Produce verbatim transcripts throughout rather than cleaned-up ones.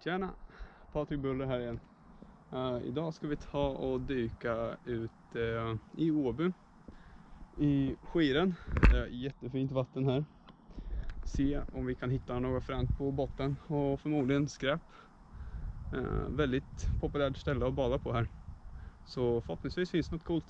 Tjena, Patrik Buller här igen. Uh, idag ska vi ta och dyka ut uh, i Åby i skiren. Uh, jättefint vatten här. Se om vi kan hitta något fränt på botten och förmodligen skräp. Uh, väldigt populärt ställe att bada på här. Så förhoppningsvis finns något coolt.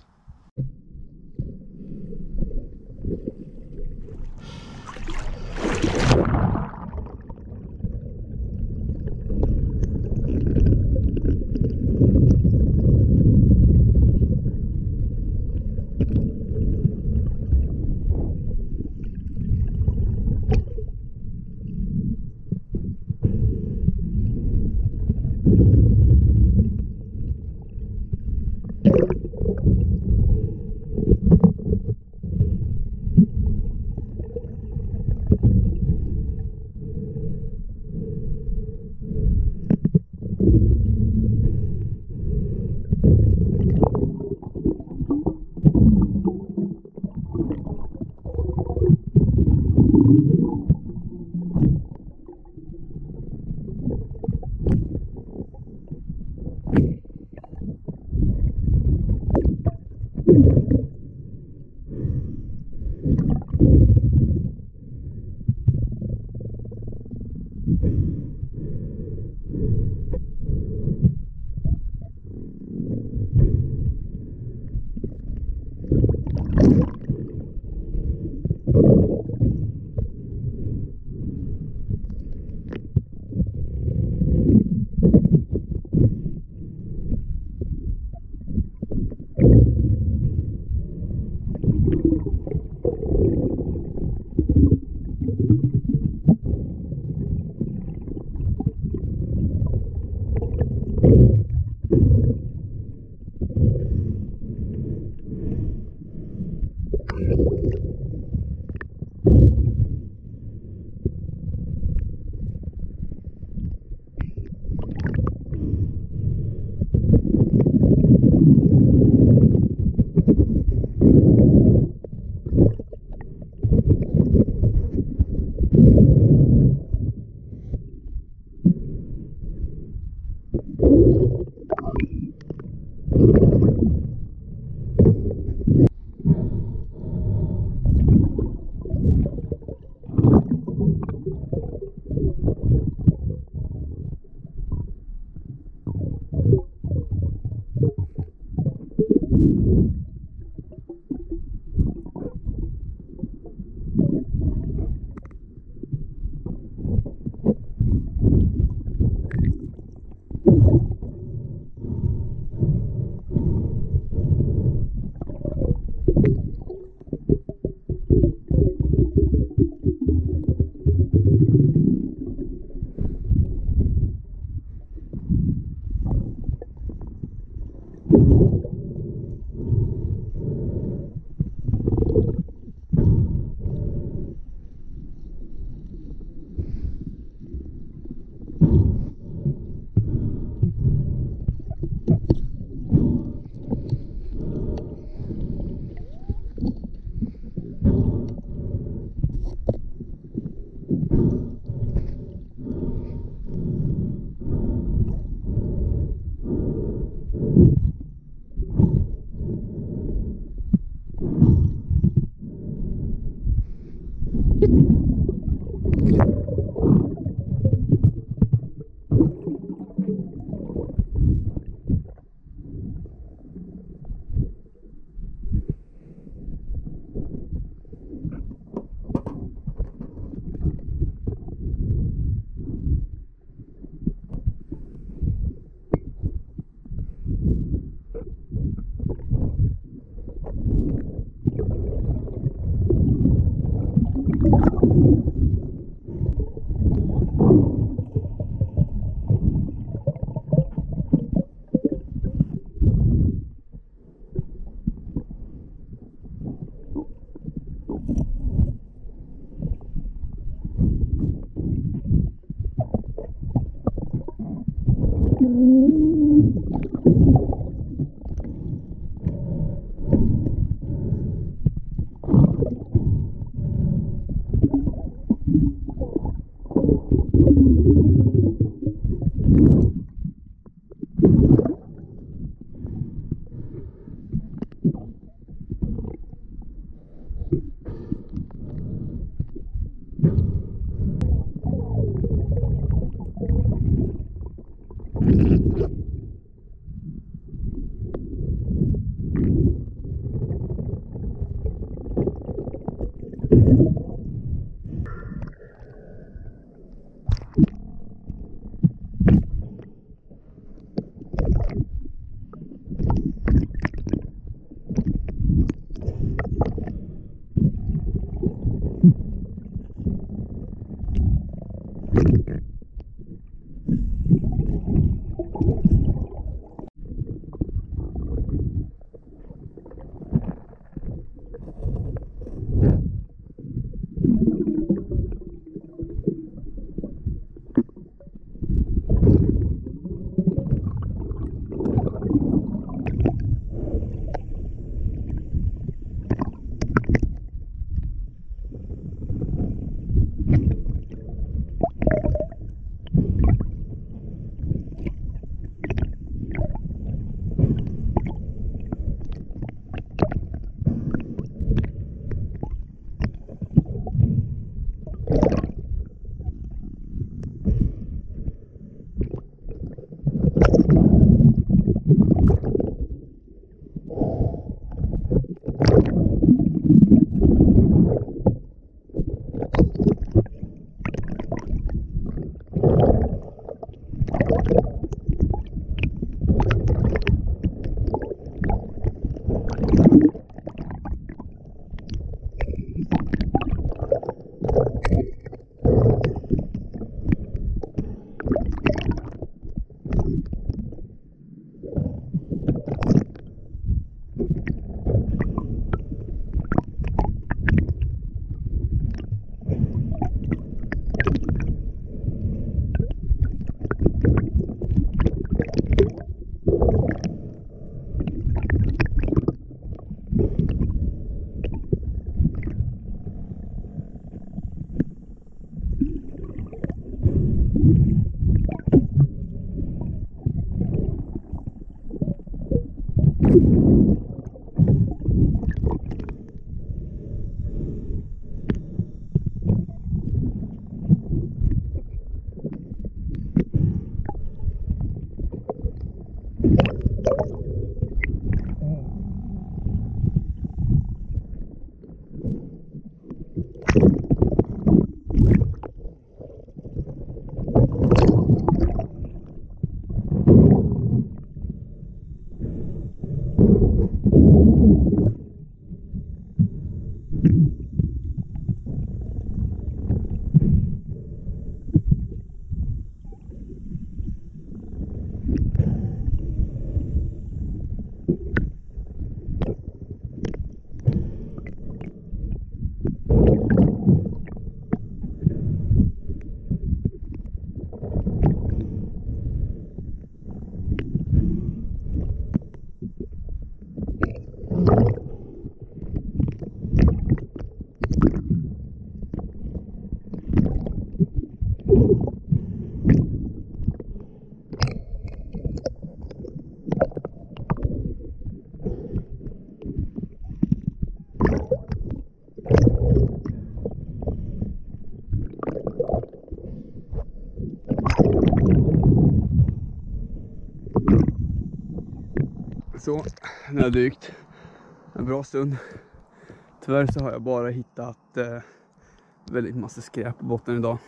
Så, nu har jag dykt en bra stund. Tyvärr så har jag bara hittat eh, väldigt massa skräp på botten idag.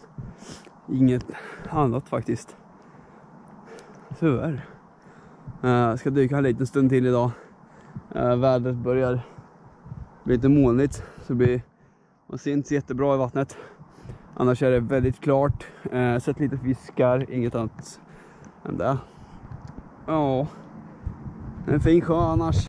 Inget annat faktiskt. Tyvärr. Jag uh, ska dyka en liten stund till idag. Uh, vädret börjar bli lite molnigt. Så blir, man ser inte så jättebra i vattnet. Annars är det väldigt klart. Uh, sett lite fiskar, inget annat än det. Ja, en fin sjö annars.